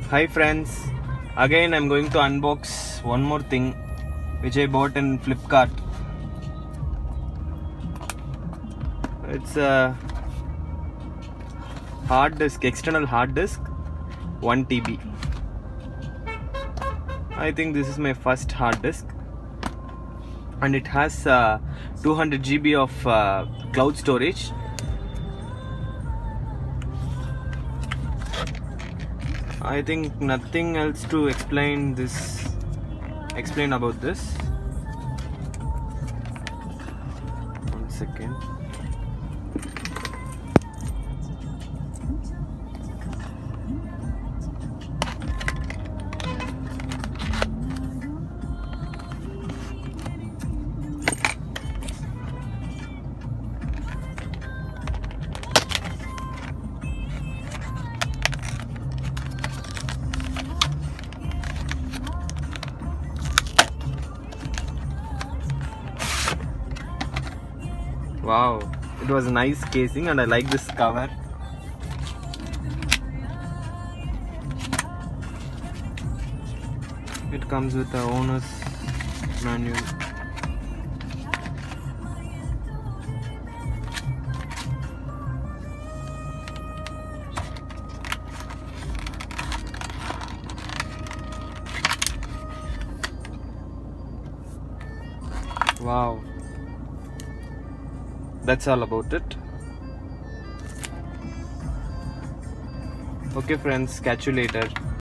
Hi friends, again I'm going to unbox one more thing which I bought in Flipkart. It's a hard disk, external hard disk, 1 TB. I think this is my first hard disk and it has 200 GB of cloud storage. I think nothing else to explain about this. One second. Wow, it was a nice casing and I like this cover. It comes with the owner's manual. Wow. That's all about it. Okay friends, catch you later.